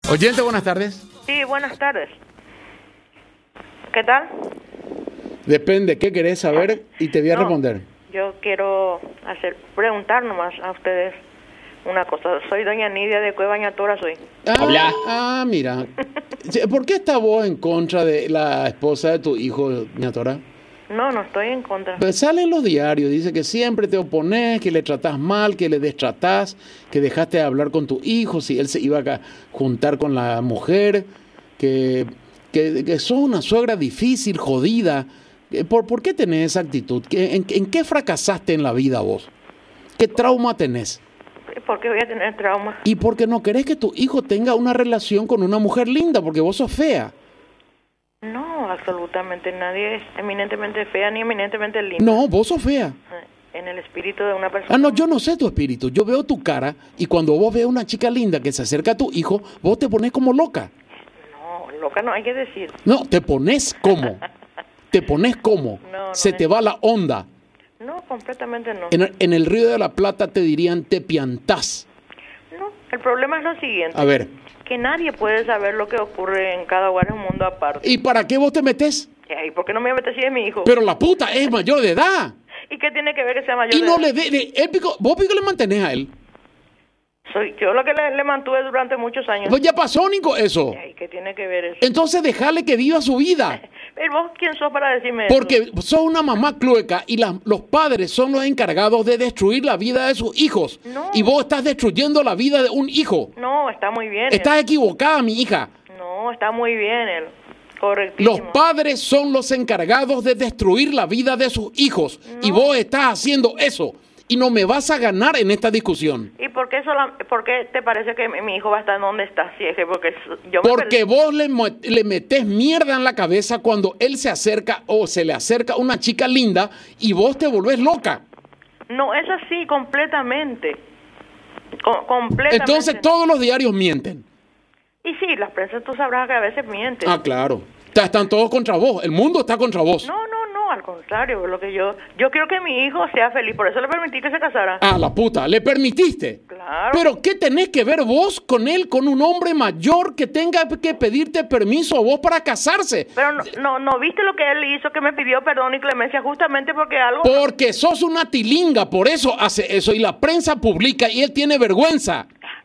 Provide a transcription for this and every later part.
Oyente, buenas tardes. Sí, buenas tardes. ¿Qué tal? Depende, ¿qué querés saber? Y te voy a responder. Yo quiero preguntar nomás a ustedes una cosa. Soy doña Nidia de Cueva Ñatora, soy. Mira. ¿Por qué estás vos en contra de la esposa de tu hijo, Ñatora? No, no estoy en contra. Pues sale en los diarios, dice que siempre te opones, que le tratás mal, que le destratás, que dejaste de hablar con tu hijo, si él se iba a juntar con la mujer, que sos una suegra difícil, jodida. ¿Por qué tenés esa actitud? ¿En qué fracasaste en la vida vos? ¿Qué trauma tenés? ¿Por qué voy a tener trauma? Y porque no querés que tu hijo tenga una relación con una mujer linda, porque vos sos fea. No, absolutamente nadie es eminentemente fea ni eminentemente linda. No, vos sos fea. En el espíritu de una persona. No, yo no sé tu espíritu. Yo veo tu cara y cuando vos ves una chica linda que se acerca a tu hijo, vos te pones como loca. No, loca no hay que decir. No, te pones como. Te pones como. No, se te va la onda. No, completamente no. En el Río de la Plata te dirían te piantás. No, el problema es lo siguiente. A ver. Que nadie puede saber lo que ocurre en cada lugar, en un mundo aparte. ¿Y para qué vos te metés? ¿Y por qué no me metes si es mi hijo? Pero la puta es mayor de edad. ¿Y qué tiene que ver que sea mayor y de no edad? Vos pico le mantenés a él. Soy yo lo que le mantuve durante muchos años. Pues ya pasó, Nico, eso. ¿Y qué tiene que ver eso? Entonces déjale que viva su vida. ¿Pero vos quién sos para decirme Porque eso? sos una mamá clueca y los padres son los encargados de destruir la vida de sus hijos. No. Y vos estás destruyendo la vida de un hijo. No, está muy bien. Estás equivocada, mi hija. No, está muy bien él. Correctísimo. Los padres son los encargados de destruir la vida de sus hijos. No. Y vos estás haciendo eso. Y no me vas a ganar en esta discusión. ¿Y por qué te parece que mi hijo va a estar donde está? Si es que porque vos le metés mierda en la cabeza cuando él se acerca o se le acerca una chica linda y vos te volvés loca. No, es así completamente. Completamente. Entonces todos los diarios mienten. Y sí, las prensas tú sabrás que a veces mienten. Claro. Están todos contra vos. El mundo está contra vos. No, al contrario. Lo que yo quiero que mi hijo sea feliz. Por eso le permití que se casara. La puta. ¿Le permitiste? Claro. Pero ¿qué tenés que ver vos con él, con un hombre mayor que tenga que pedirte permiso a vos para casarse? Pero no viste lo que él hizo, que me pidió perdón y clemencia justamente porque algo... Porque sos una tilinga, por eso hace eso. Y la prensa publica y él tiene vergüenza.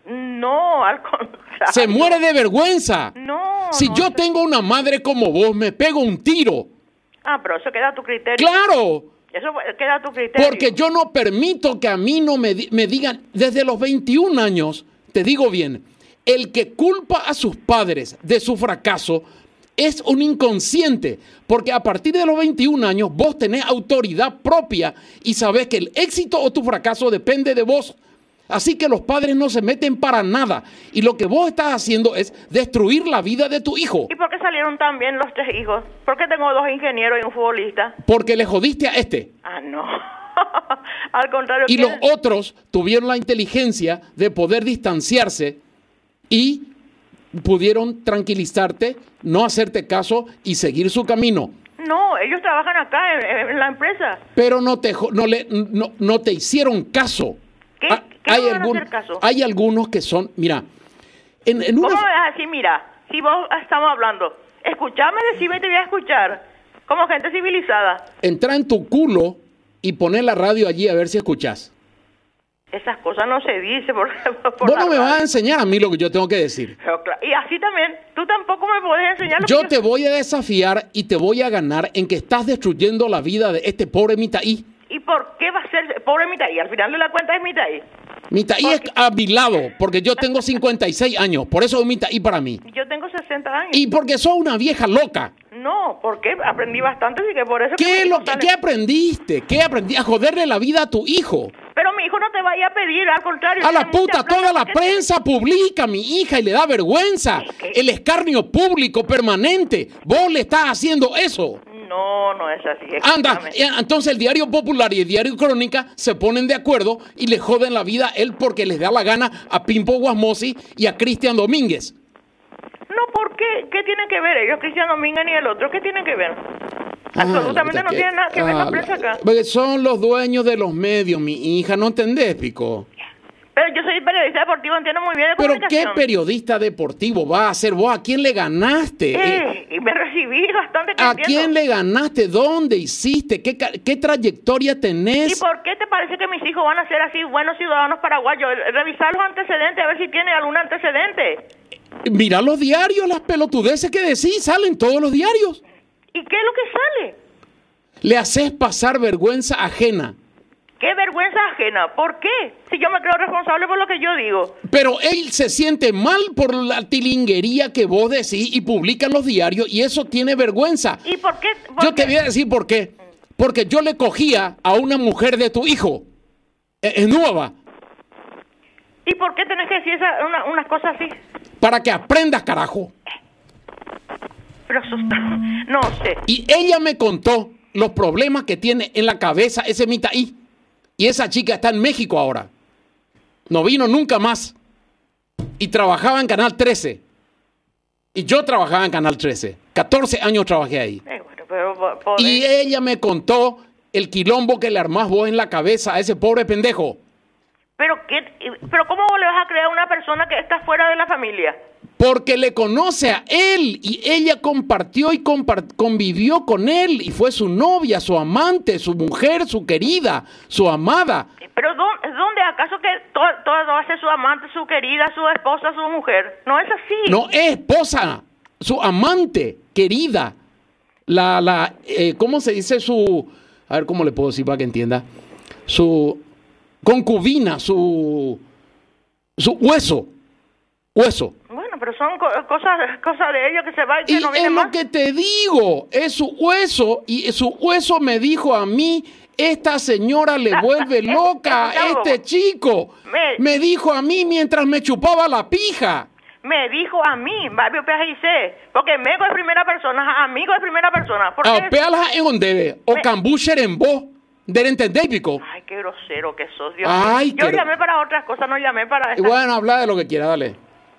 No, al contrario. Se muere de vergüenza. No. Si yo tengo una madre como vos, me pego un tiro. Pero eso queda a tu criterio. ¡Claro! Eso queda a tu criterio. Porque yo no permito que a mí no me digan, desde los 21 años, te digo bien, el que culpa a sus padres de su fracaso es un inconsciente, porque a partir de los 21 años vos tenés autoridad propia y sabés que el éxito o tu fracaso depende de vos. Así que los padres no se meten para nada. Y lo que vos estás haciendo es destruir la vida de tu hijo. ¿Y por qué salieron tan bien los 3 hijos? ¿Por qué tengo 2 ingenieros y un futbolista? Porque le jodiste a este. No. Al contrario. Y los otros tuvieron la inteligencia de poder distanciarse y pudieron tranquilizarte, no hacerte caso y seguir su camino. No, ellos trabajan acá en la empresa. Pero no te hicieron caso. ¿Qué no van a hacer caso? Hay algunos que son, mira, ¿Cómo me vas a decir, mira, si vos estamos hablando? Escuchame, decime y te voy a escuchar, como gente civilizada. Entra en tu culo y poné la radio allí a ver si escuchás. Esas cosas no se dicen por vos no me vas a enseñar a mí lo que yo tengo que decir. Pero, y así también, tú tampoco me podés enseñar lo que yo te voy a desafiar y te voy a ganar en que estás destruyendo la vida de este pobre Mitaí. ¿Y por qué va a ser pobre Mitaí? Al final de la cuenta es Mitaí. Mitaí es a mi lado, porque yo tengo 56 años, por eso es Mitaí para mí. Yo tengo 60 años. Y porque sos una vieja loca. No, porque aprendí bastante, así que por eso... ¿Qué aprendiste? ¿Qué aprendí? A joderle la vida a tu hijo. Pero mi hijo no te vaya a pedir, al contrario... A la puta, toda la prensa publica a mi hija y le da vergüenza. El escarnio público permanente. Vos le estás haciendo eso. No es así. Anda, entonces el Diario Popular y el Diario Crónica se ponen de acuerdo y le joden la vida a él porque les da la gana a Pimpo Guasmosi y a Cristian Domínguez. No, ¿por qué? ¿Qué tienen que ver ellos, Cristian Domínguez, ni el otro? ¿Qué tienen que ver? Absolutamente no tiene nada que ver la prensa acá. Porque son los dueños de los medios, mi hija, ¿no entendés, Pico? Pero yo soy periodista deportivo, entiendo muy bien de ¿Pero comunicación. qué periodista deportivo vas a ser vos? ¿A quién le ganaste? Y me recibí bastante. ¿A quién le ganaste? ¿Dónde hiciste? ¿Qué trayectoria tenés? ¿Y por qué te parece que mis hijos van a ser así buenos ciudadanos paraguayos? Revisar los antecedentes, a ver si tienen algún antecedente. Mira los diarios, las pelotudeces que decís, salen todos los diarios. ¿Y qué es lo que sale? Le haces pasar vergüenza ajena. ¿Qué vergüenza ajena? ¿Por qué? Si yo me creo responsable por lo que yo digo. Pero él se siente mal por la tilinguería que vos decís y publican los diarios y eso tiene vergüenza. ¿Y por qué? Yo te voy a decir por qué. Porque yo le cogía a una mujer de tu hijo. Es nueva. ¿Y por qué tenés que decir unas cosas así? Para que aprendas, carajo. Pero eso está... No sé. Y ella me contó los problemas que tiene en la cabeza ese mitaí. Y esa chica está en México ahora. No vino nunca más. Y trabajaba en Canal 13. Y yo trabajaba en Canal 13. 14 años trabajé ahí. Bueno, pero y ella me contó el quilombo que le armás vos en la cabeza a ese pobre pendejo. ¿Pero cómo vos le vas a creer a una persona que está fuera de la familia? Porque le conoce a él y ella compartió y convivió con él y fue su novia, su amante, su mujer, su querida, su amada. ¿Pero dónde acaso que todo va a ser su amante, su querida, su esposa, su mujer? No es así. No es esposa, su amante, querida. ¿Cómo se dice su... A ver, ¿cómo le puedo decir para que entienda? Su concubina, su hueso. Bueno, pero son cosas de ellos que se va y que no viene más. Es lo que te digo, es su hueso, y su hueso me dijo a mí, esta señora le vuelve loca a este chico. Me dijo a mí mientras me chupaba la pija. Me dijo a mí, Barbie Peajice, porque Mego es primera persona, amigo es primera persona. Pealja en ondebe, o cambucher en vos. ¿De entender, pico? Ay, qué grosero que sos, Dios mío. Yo llamé para otras cosas, no llamé para esta. Bueno, habla de lo que quiera, dale.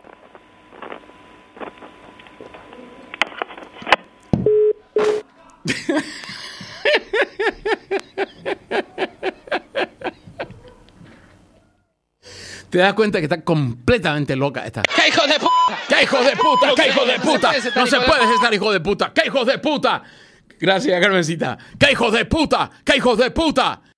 Te das cuenta que está completamente loca esta. ¡Qué hijo de puta! ¡Qué hijo de puta! ¡Qué hijo de puta! No se puede estar hijo de puta. ¡Qué hijo de puta! Gracias, Carmencita. ¡Qué hijos de puta! ¡Qué hijos de puta!